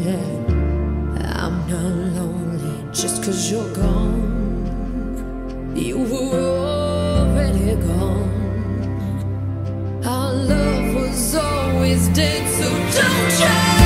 I'm not lonely just 'cause you're gone. You were already gone. Our love was always dead, so don't try.